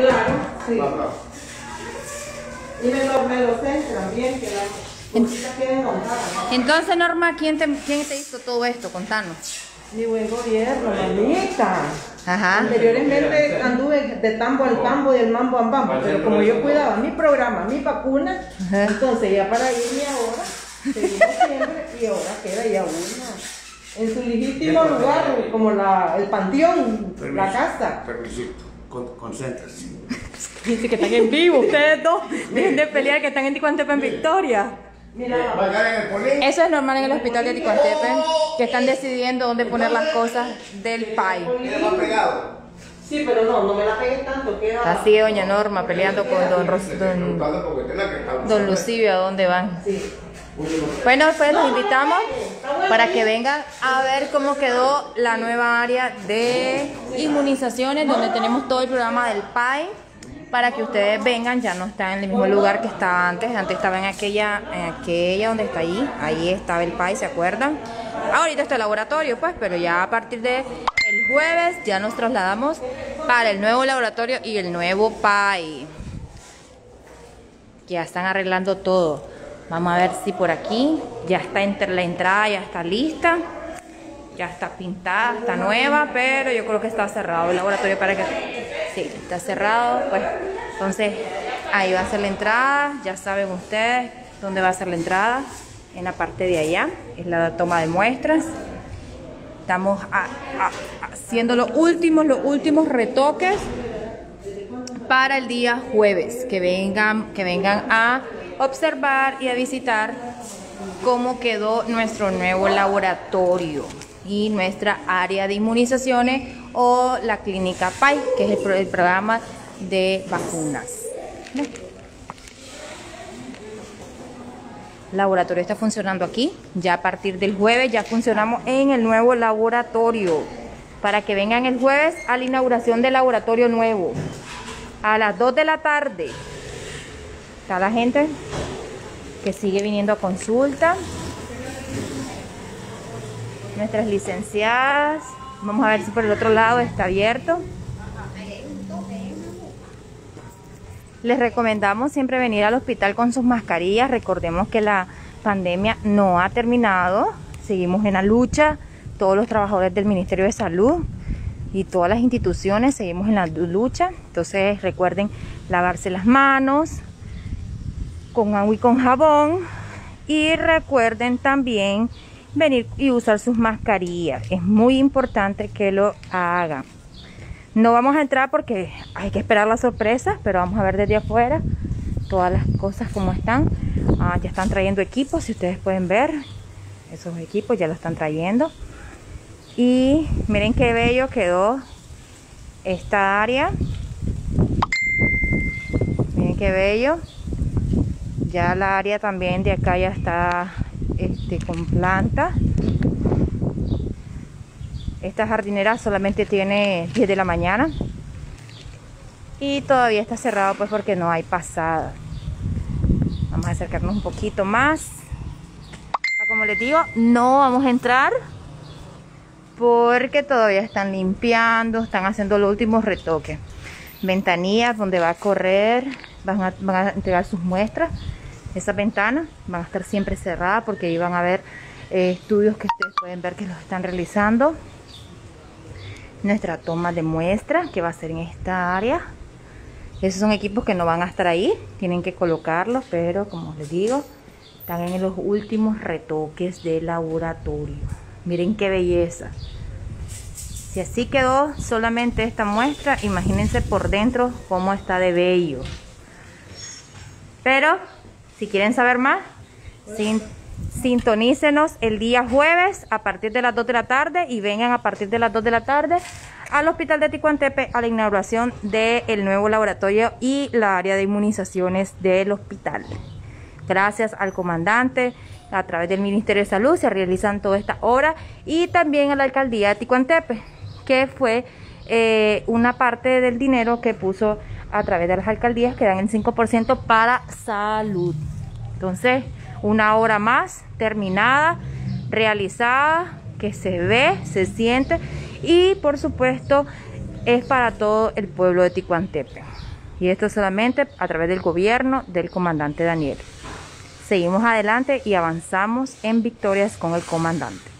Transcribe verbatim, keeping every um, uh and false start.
Claro, sí. Y me lo, me lo centran bien, que las cositas queden montadas. Entonces, Norma, ¿quién te, ¿quién te hizo todo esto? Contanos. Mi buen gobierno, mamita. Ajá. Anteriormente anduve de tambo al tambo y del mambo al mambo, pero como yo cuidaba mi programa, mi vacuna, ajá, entonces ya para irme ahora, seguimos siempre y ahora queda ya una en su legítimo lugar, como la, el panteón, permiso, la casa. Permiso, con, concéntrate. Dice que están en vivo, ustedes dos, dejen de pelear, que están en Ticuantepe en Victoria. Mira, eso es normal en el hospital de Ticuantepe, que están decidiendo dónde poner las cosas del P A I. Sí, pero no, no me la pegues tanto. Queda... Así doña Norma peleando con don, Ros don, don Lucidio, ¿a dónde van? Sí. Bueno, pues los invitamos para que vengan a ver cómo quedó la nueva área de inmunizaciones, donde tenemos todo el programa del P A I. Para que ustedes vengan, ya no está en el mismo lugar que estaba antes. Antes estaba en aquella, en aquella donde está ahí. Ahí estaba el P A I, ¿se acuerdan? Ahorita está el laboratorio, pues, pero ya a partir de el jueves ya nos trasladamos para el nuevo laboratorio y el nuevo P A I. Ya están arreglando todo. Vamos a ver si por aquí ya está entre la entrada, ya está lista. Ya está pintada, está nueva, pero yo creo que está cerrado el laboratorio para que... Sí, está cerrado, pues entonces ahí va a ser la entrada. Ya saben ustedes dónde va a ser la entrada, en la parte de allá, es la toma de muestras. Estamos a, a, haciendo los últimos, los últimos retoques para el día jueves, que vengan, que vengan a observar y a visitar cómo quedó nuestro nuevo laboratorio y nuestra área de inmunizaciones o la clínica P A I, que es el, pro el programa de vacunas. El laboratorio está funcionando aquí. Ya a partir del jueves ya funcionamos en el nuevo laboratorio. Para que vengan el jueves a la inauguración del laboratorio nuevo. A las dos de la tarde. Está la gente que sigue viniendo a consulta. Nuestras licenciadas. Vamos a ver si por el otro lado está abierto. Les recomendamos siempre venir al hospital con sus mascarillas. Recordemos que la pandemia no ha terminado. Seguimos en la lucha. Todos los trabajadores del Ministerio de Salud y todas las instituciones seguimos en la lucha. Entonces recuerden lavarse las manos con agua y con jabón. Y recuerden también venir y usar sus mascarillas. Es muy importante que lo hagan. No vamos a entrar porque hay que esperar la sorpresa, pero vamos a ver desde afuera todas las cosas como están. Ah, ya están trayendo equipos, si ustedes pueden ver, esos equipos ya lo están trayendo. Y miren qué bello quedó esta área. Miren qué bello. Ya la área también de acá ya está este, con planta. Esta jardinera solamente tiene diez de la mañana y todavía está cerrado pues porque no hay pasada. Vamos a acercarnos un poquito más. Como les digo, no vamos a entrar porque todavía están limpiando, están haciendo los últimos retoques. Ventanillas donde va a correr, van a, van a entregar sus muestras. Esas ventanas van a estar siempre cerradas porque ahí van a ver eh, estudios que ustedes pueden ver que los están realizando. Nuestra toma de muestra que va a ser en esta área. Esos son equipos que no van a estar ahí, tienen que colocarlos, pero como les digo, están en los últimos retoques del laboratorio. Miren qué belleza. Si así quedó solamente esta muestra, imagínense por dentro cómo está de bello. Pero si quieren saber más, sin sintonícenos el día jueves a partir de las dos de la tarde y vengan a partir de las dos de la tarde al hospital de Ticuantepe a la inauguración del nuevo laboratorio y la área de inmunizaciones del hospital. Gracias al comandante, a través del Ministerio de Salud se realizan toda esta obra y también a la alcaldía de Ticuantepe, que fue eh, una parte del dinero que puso a través de las alcaldías que dan el cinco por ciento para salud. Entonces, una obra más terminada, realizada, que se ve, se siente y por supuesto es para todo el pueblo de Ticuantepe. Y esto solamente a través del gobierno del comandante Daniel. Seguimos adelante y avanzamos en victorias con el comandante.